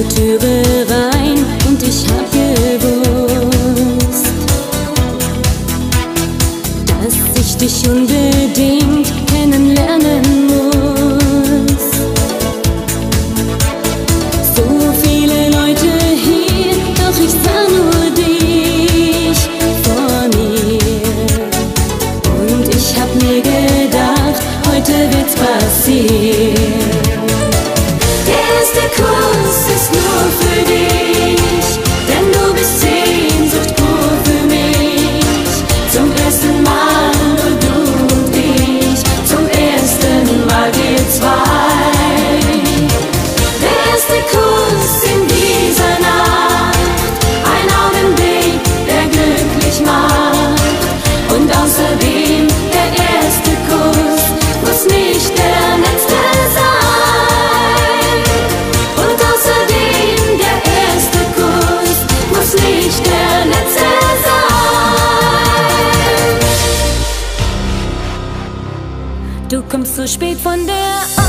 zur Türe rein und ich hab gewusst, dass ich dich unbedingt kennenlernen muss. So viele Leute hier, doch ich sah nur dich vor mir. Und ich hab mir gedacht, heute wird's passieren. Der erste Kuss ist nur für dich, denn du bist Sehnsucht pur für mich. Zum ersten Mal nur du und ich, zum ersten Mal wir zwei. Der erste Kuss in dieser Nacht, ein Augenblick, der glücklich macht. Und außerdem, der erste Kuss muss nicht der letzte sein. Und außerdem, der erste Kuss muss nicht der letzte sein. Du kommst so spät von der